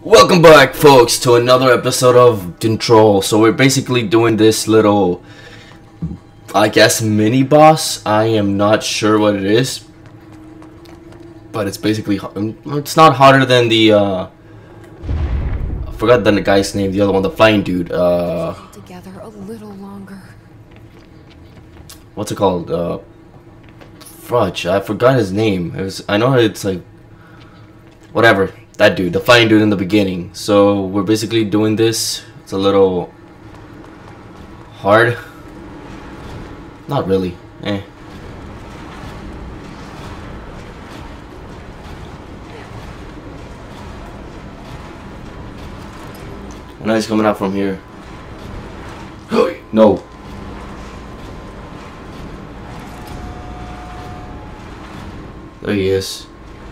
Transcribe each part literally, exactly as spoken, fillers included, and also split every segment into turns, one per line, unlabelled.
Welcome back, folks, to another episode of Control. So we're basically doing this little, I guess, mini boss. I am not sure what it is, but it's basically, it's not harder than the, uh, I forgot the guy's name, the other one, the flying dude. Uh,
together a little longer.
What's it called? Uh, Fudge. I forgot his name. It was, I know it's like, whatever. That dude, the flying dude in the beginning. So we're basically doing this. It's a little hard. Not really. Eh. I know he's coming out from here. No. There he is.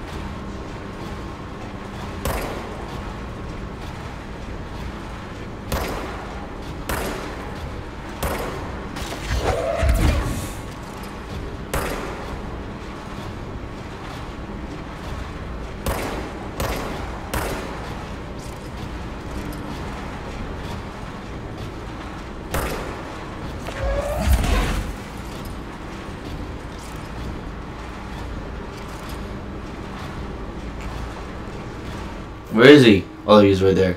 Where is he? Oh, he's right there.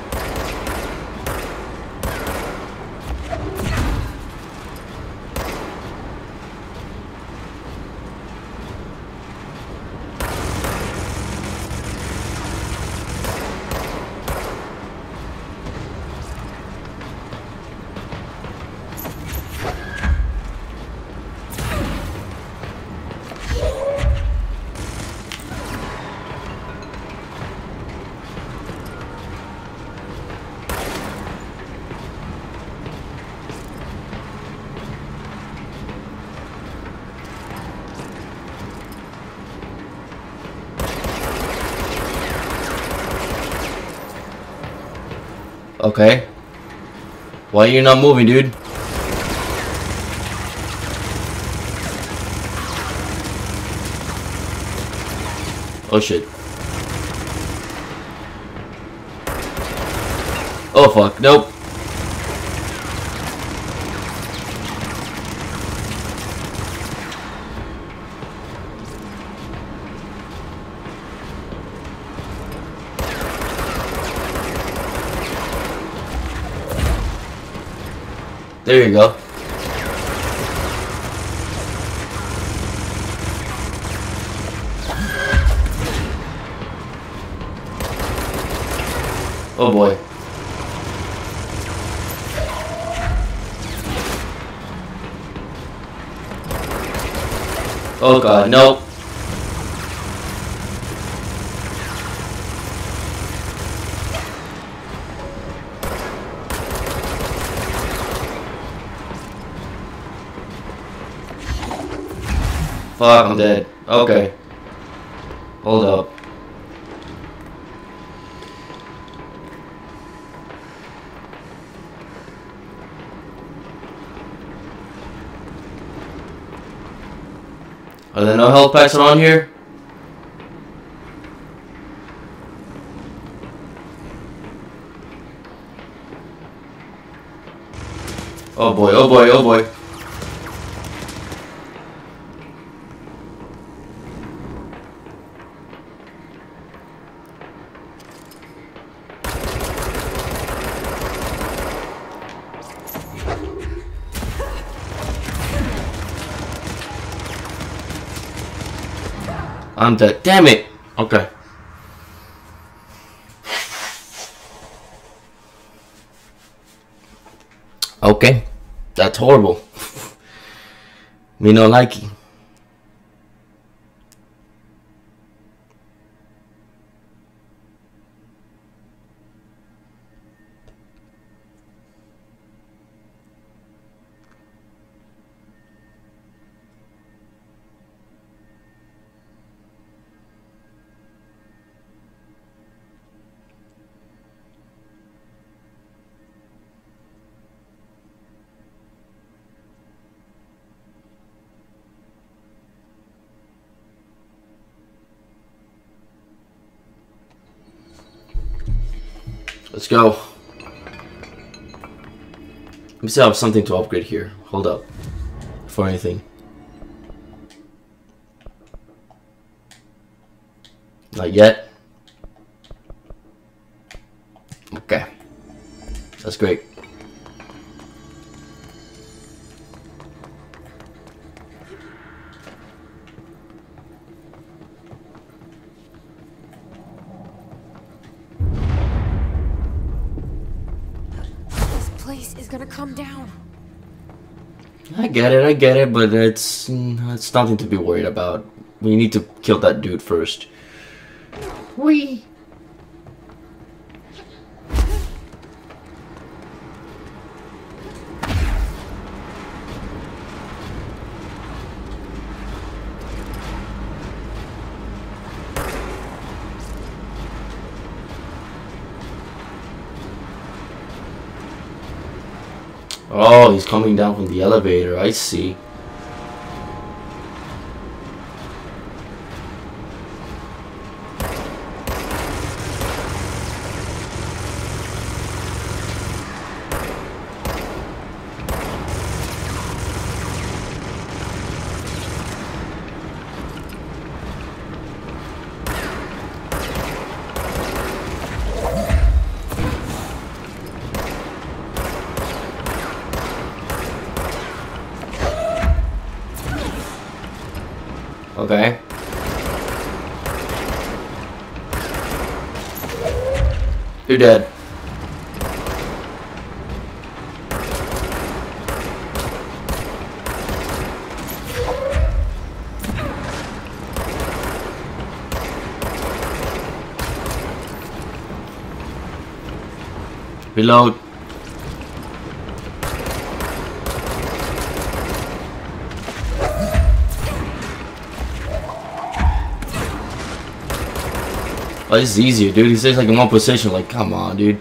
Okay. Why are you not moving, dude? Oh shit. Oh fuck, nope. There you go. Oh boy. Oh god, nope. Fuck, I'm dead. Okay. Hold up. Are there no health packs around here? Oh boy, oh boy, oh boy. I'm dead. Damn it! Okay. Okay. That's horrible. Me no likey. Let's go. Let me see if I have something to upgrade here. Hold up. For anything. Not yet. Okay. That's great.
This place is gonna come down.
I get it, I get it, but it's it's nothing to be worried about. We need to kill that dude first. Whee! Oh, he's coming down from the elevator, I see. Okay. You're dead. Reload. Oh, this is easier, dude. He stays like in one position. Like, come on, dude.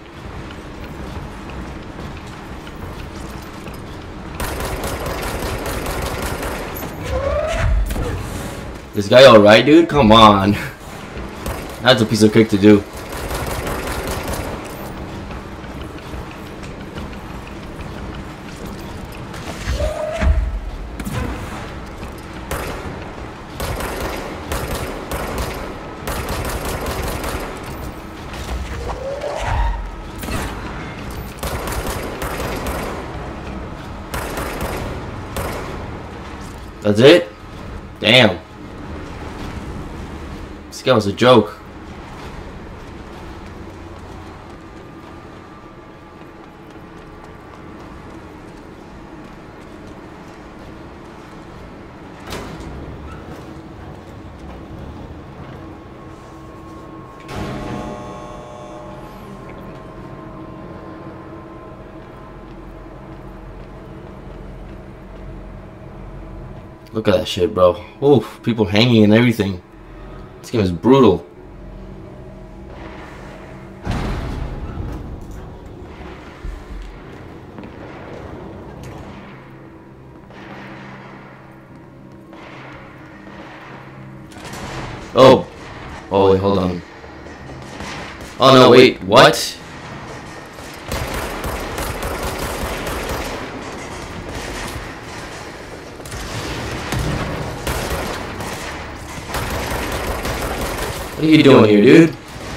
This guy alright, dude? Come on. That's a piece of cake to do. That's it? Damn. This guy was a joke. Look at that shit, bro. Oof, people hanging and everything. This game is brutal. Oh. Oh, wait, hold on. Oh, no, wait, what? What are you doing here, dude?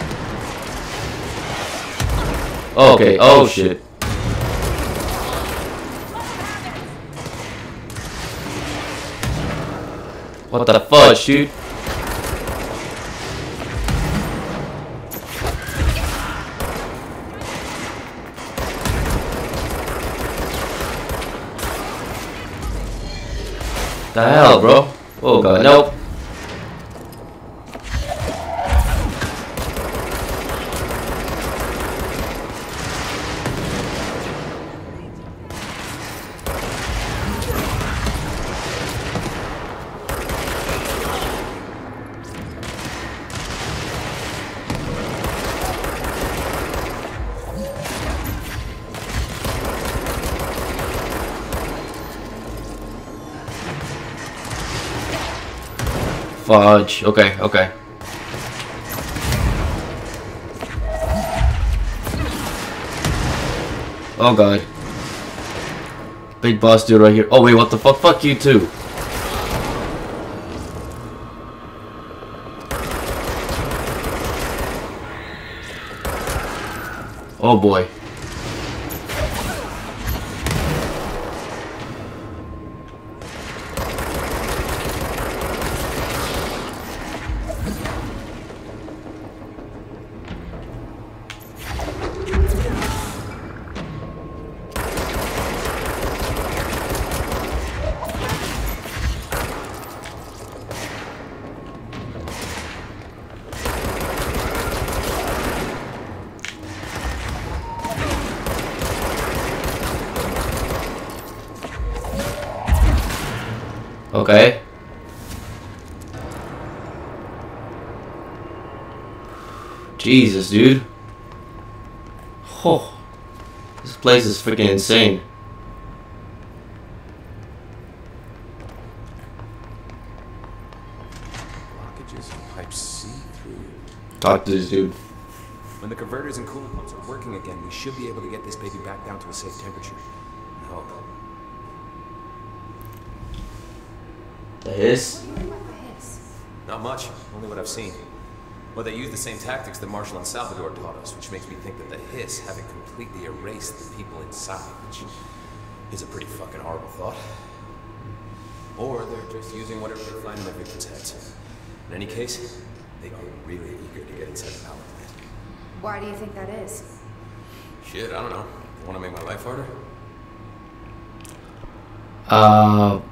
Oh, okay, oh shit. What the fudge, dude? The hell, bro? Oh god, nope. Fudge. Okay, okay. Oh god. Big boss dude right here. Oh wait, what the fuck? Fuck you too. Oh boy. Okay. Jesus, dude. Oh, this place is freaking insane.
Blockages and pipes see through.
Talk to this dude.
When the converters and coolant pumps are working again, we should be able to get this baby back down to a safe temperature. I hope.
The hiss?
Not much, only what I've seen. Well, they use the same tactics that Marshall and Salvador taught us, which makes me think that the hiss haven't completely erased the people inside, which is a pretty fucking horrible thought. Or they're just using whatever they find in their victims' heads. In any case, they are really eager to get inside the power plant.
Why do you think that is?
Shit, I don't know. You want to make my life harder?
Uh...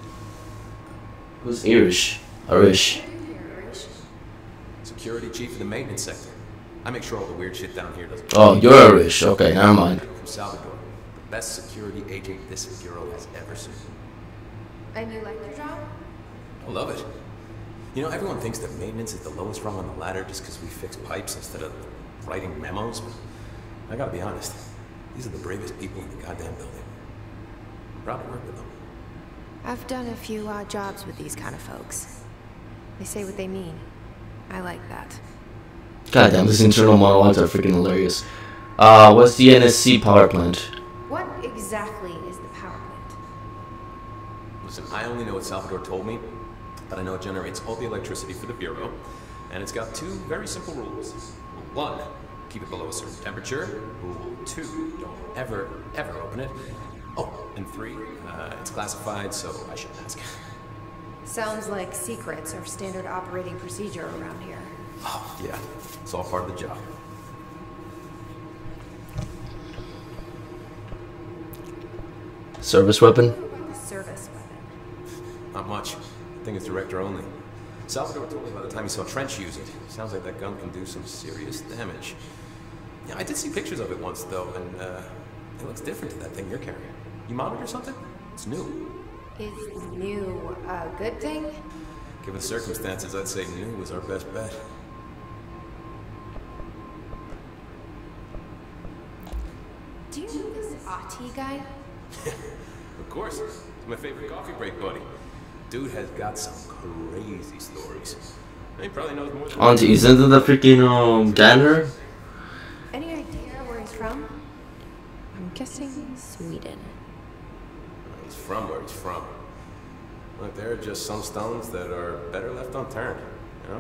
Who's Irish? Irish.
Security chief of the maintenance sector. I make sure all the weird shit down here doesn't.
Oh, you're Irish. Okay, never mind.
From Salvador, the best security agent this bureau has ever seen.
And you like your job?
I love it. You know, everyone thinks that maintenance is the lowest rung on the ladder just because we fix pipes instead of writing memos, but I gotta be honest, these are the bravest people in the goddamn building. Proud to work with them.
I've done a few odd jobs with these kind of folks. They say what they mean. I like that.
Goddamn, these internal monologues are freaking hilarious. Uh, what's the N S C power plant?
What exactly is the power plant?
Listen, I only know what Salvador told me, but I know it generates all the electricity for the Bureau, and it's got two very simple rules. Rule one, keep it below a certain temperature. Rule two, don't ever, ever open it. Oh, and three, uh, it's classified, so I shouldn't ask.
Sounds like secrets are standard operating procedure around here.
Oh, yeah, it's all part of the job.
Service weapon?
Service weapon.
Not much. I think it's director only. Salvador told me by the time he saw Trench use it. Sounds like that gun can do some serious damage. Yeah, I did see pictures of it once, though, and uh, it looks different to that thing you're carrying. You mounted or something? It's new.
Is new a good thing?
Given the circumstances, I'd say new was our best bet.
Do you know this Ahti guy?
Of course. He's my favorite coffee break buddy. Dude has got some crazy stories. He probably knows more than
Auntie, isn't it the freaking um Gander?
Any idea where he's from? I'm guessing Sweden.
He's from where he's from. Look, there are just some stones that are better left unturned, you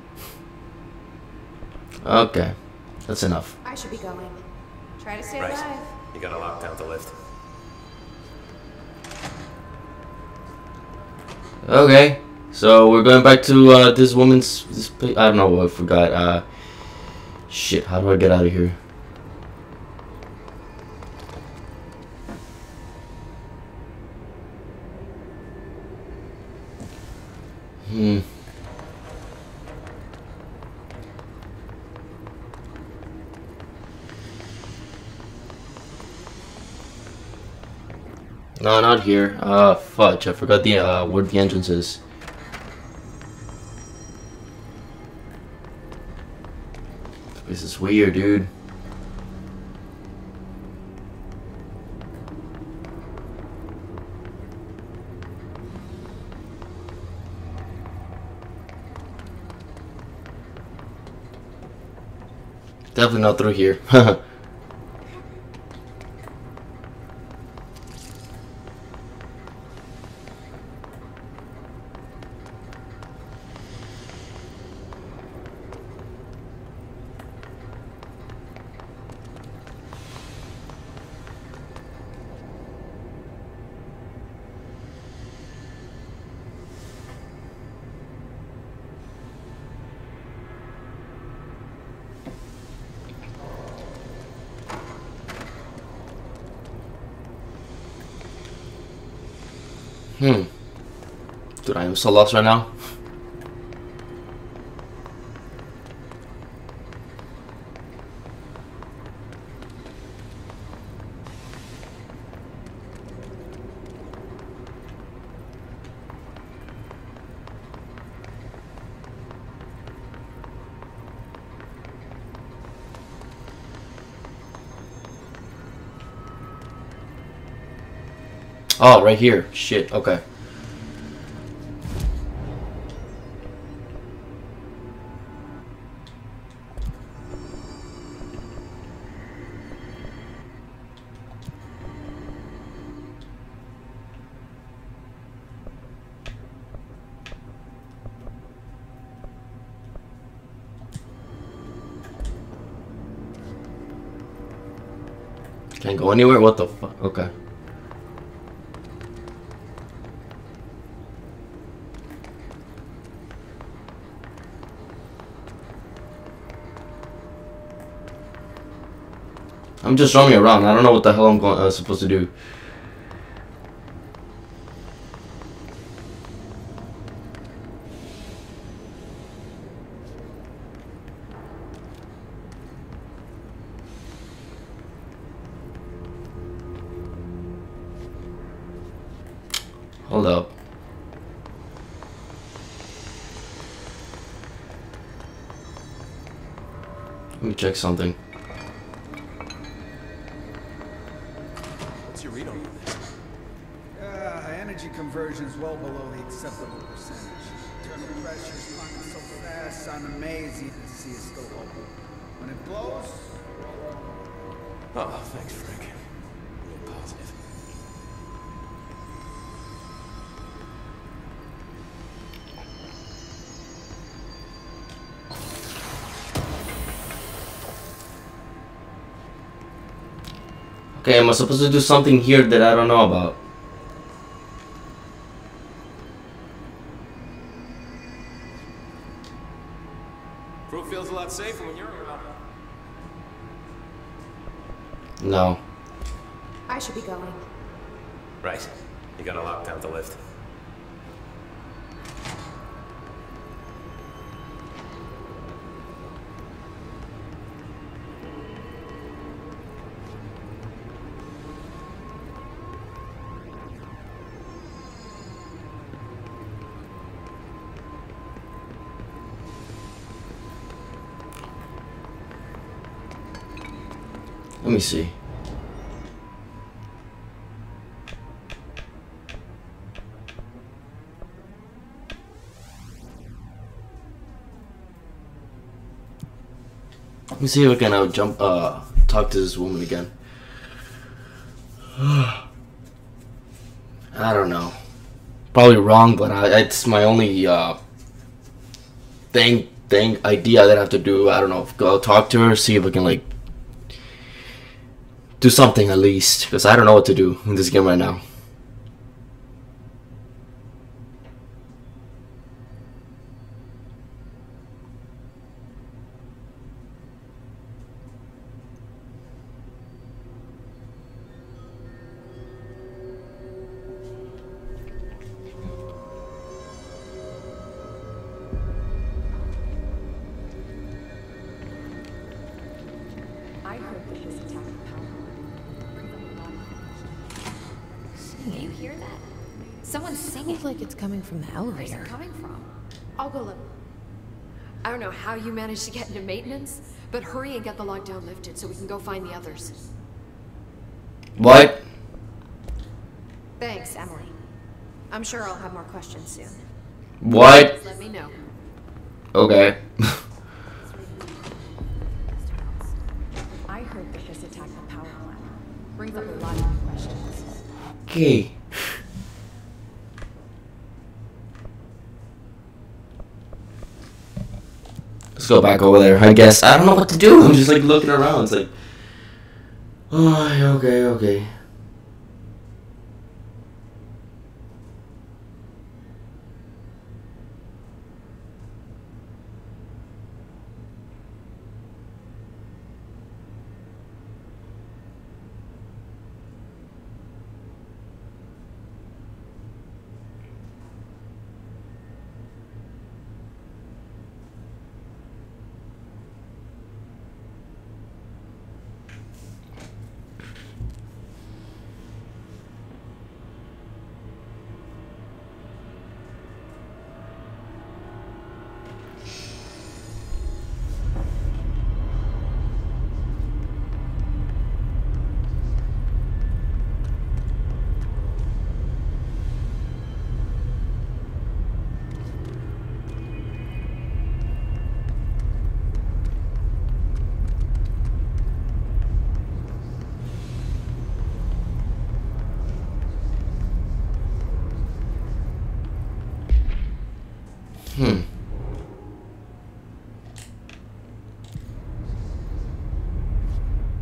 know?
Okay, that's enough.
I should be going. Try to stay
Right.
alive.
You got a lockdown to lift.
Okay, so we're going back to uh, this woman's. This place. I don't know. I forgot. Uh, shit. How do I get out of here? Hmm. No, not here. Uh, fudge. I forgot the uh, where the entrance is. This is weird, dude. Definitely not through here. Hmm. Dude, I am so lost right now. Oh, right here. Shit, okay. Can't go anywhere? What the fuck? Okay. I'm just roaming around. I don't know what the hell I'm going, uh, supposed to do. Hold up. Let me check something.
What's your read on this?
Uh, energy conversion is well below the acceptable percentage. Internal pressure's climbing so fast, I'm amazed even to see it still open. When it blows,
Oh, thanks, Frank. Real positive.
Okay, am I supposed to do something here that I don't know about?
Crew feels a lot safer when you're around.
No.
I should be going.
Right. You gotta lock down the lift.
Let me see. Let me see if I can uh, jump, uh, talk to this woman again. I don't know. Probably wrong, but I, it's my only uh, thing, thing, idea that I have to do. I don't know. Go talk to her, see if I can like do something at least, because I don't know what to do in this game right now.
I heard that this attack the power line.
Can you hear that? Someone's singing. Sounds like it's coming from the
Where's
elevator.
it coming from?
I'll go look. I don't know how you managed to get into maintenance, but hurry and get the lockdown lifted so we can go find the others.
What?
Thanks, Emily. I'm sure I'll have more questions soon.
What?
Let me know.
Okay.
I heard that this attack the power line. Brings up a lot of questions.
Okay. Let's go back over there. I guess I don't know what to do. I'm just like looking around. It's like, oh, okay, okay.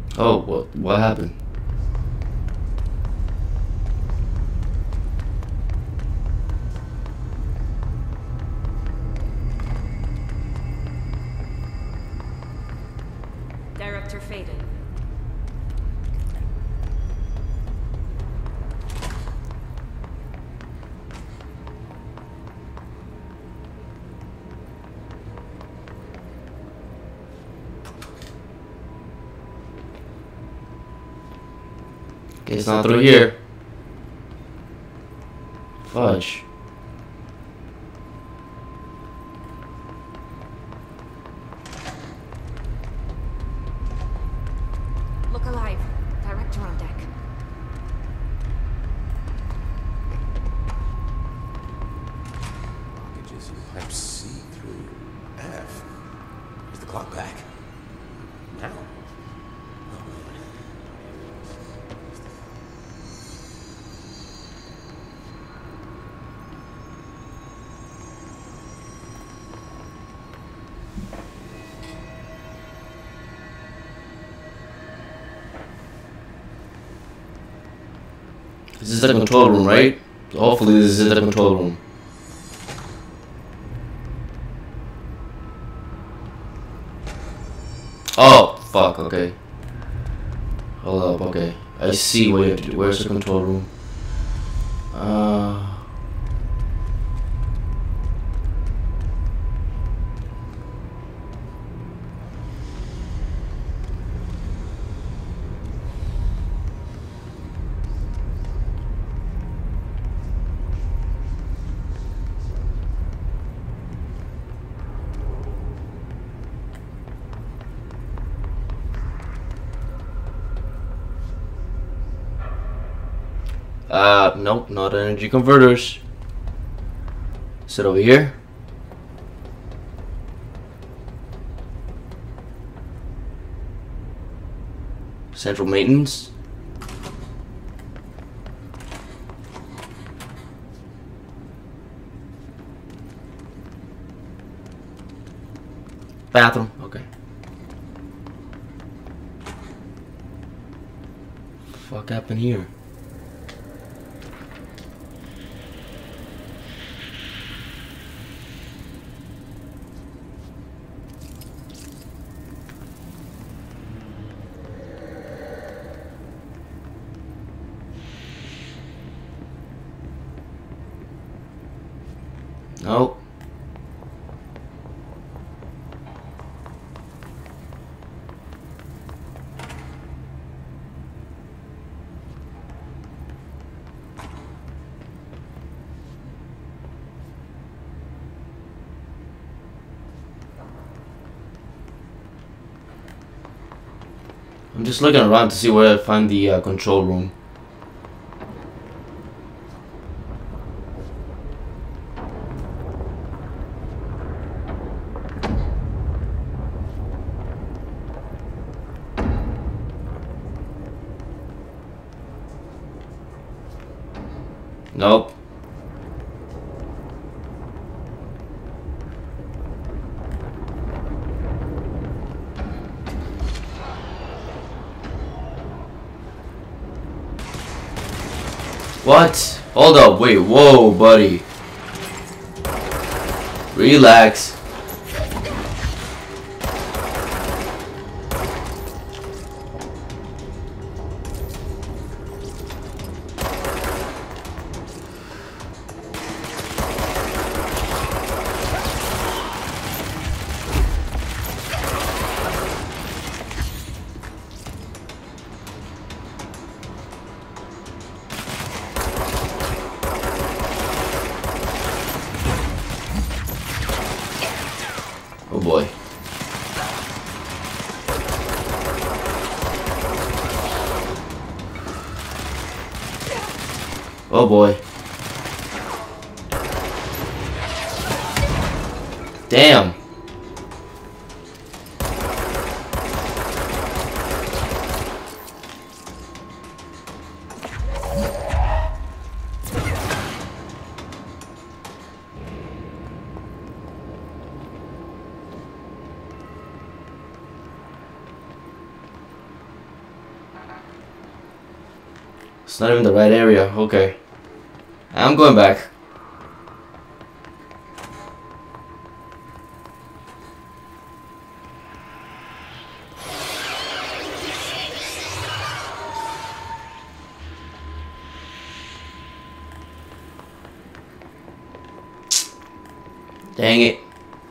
Oh, what? What happened?
Director Faden.
It's not through here. Fudge.
Look alive. Director on deck.
Packages and pipe C through F. Is the clock back? Now? Oh, man.
This is the control room, right? Hopefully this is the control room. Oh, fuck, okay. Hold up, okay. I see where you have to do. Where's the control room? Uh... Uh, nope, not energy converters. Is it over here? Central maintenance. Bathroom, okay. Fuck happened here? Nope. I'm just looking around to see where I find the uh, control room. Nope. What? Hold up, wait, whoa, buddy. Relax. Oh boy. Oh boy. Damn. It's not even the right area. Okay. I'm going back. Dang it.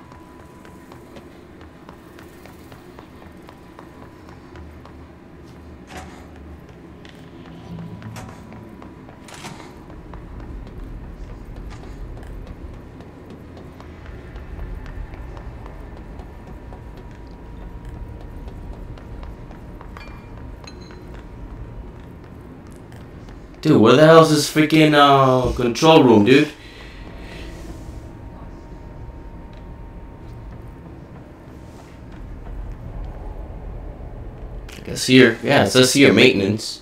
Dude, where the hell is this freaking uh, control room, dude? I guess here. Yeah, it says here maintenance.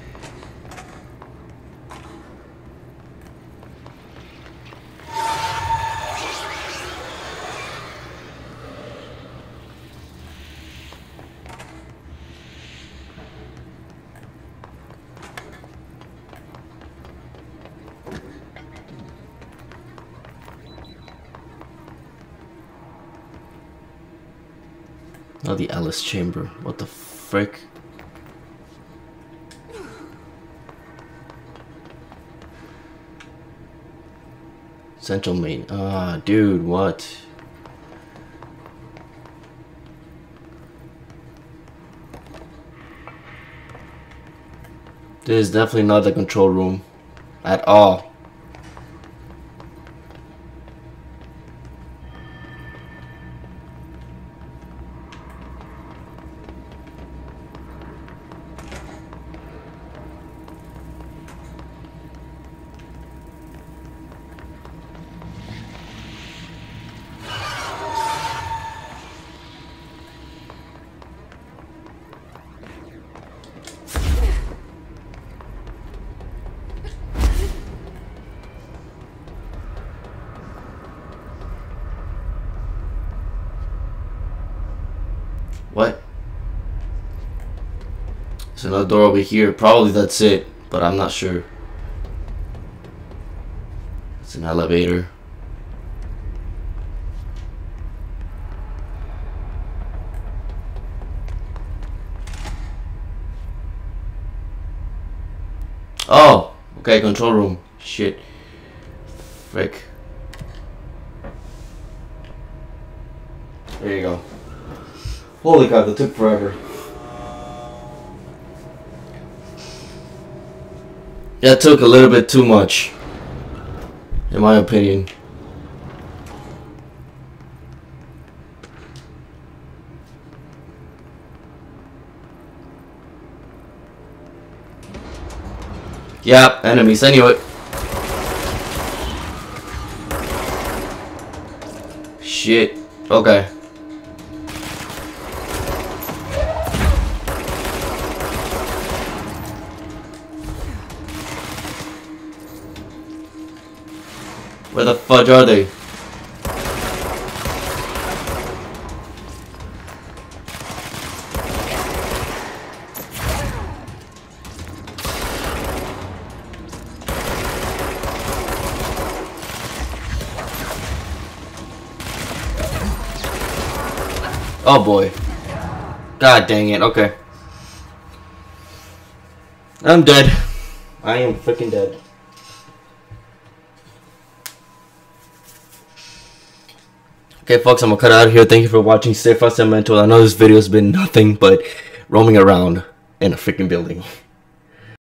Oh, the Alice chamber. What the frick? Central main. Ah, dude, what? This is definitely not the control room at all. What? There's another door over here. Probably that's it, but I'm not sure. It's an elevator. Oh, okay, control room. Shit. Frick. There you go. Holy God, that took forever. That took a little bit too much, in my opinion. Yeah, enemies, I knew it. Shit. Okay. Where the fudge are they? Oh boy. God dang it, okay. I'm dead. I am freaking dead. Okay, folks, I'm gonna cut out of here. Thank you for watching. Stay fast and mental. I know this video has been nothing but roaming around in a freaking building.